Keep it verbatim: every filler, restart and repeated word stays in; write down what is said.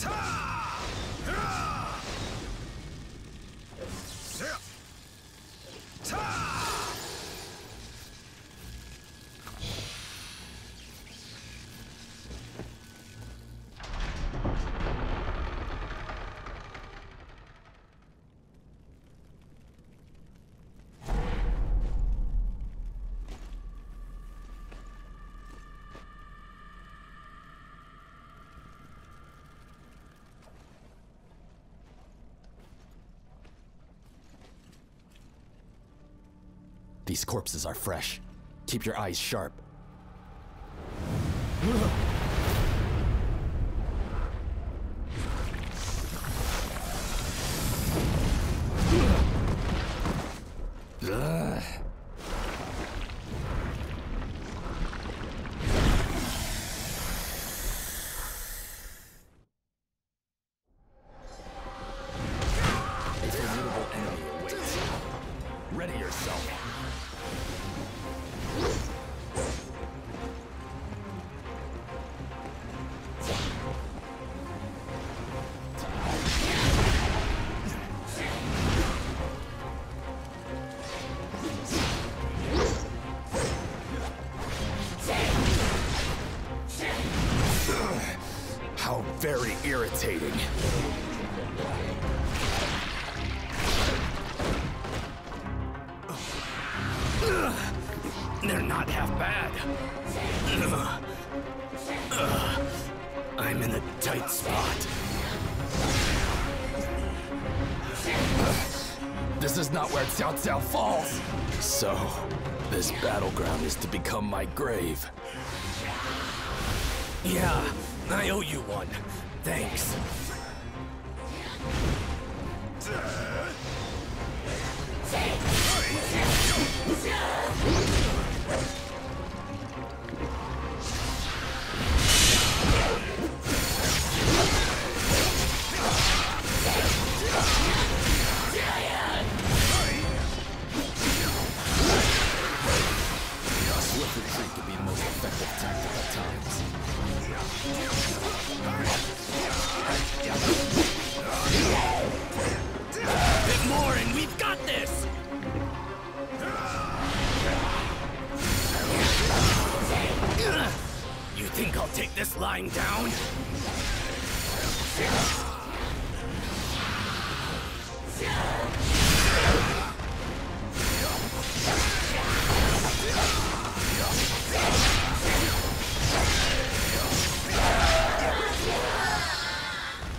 These corpses are fresh. Keep your eyes sharp. Ugh. A formidable enemy awaits. Ready yourself. How very irritating. They're not half bad. I'm in a tight spot. This is not where Cao Cao falls. So, this battleground is to become my grave. Yeah, I owe you one. Thanks. Swift retreat can be the most effective tactic at times. A bit more and we've got this! You think I'll take this lying down?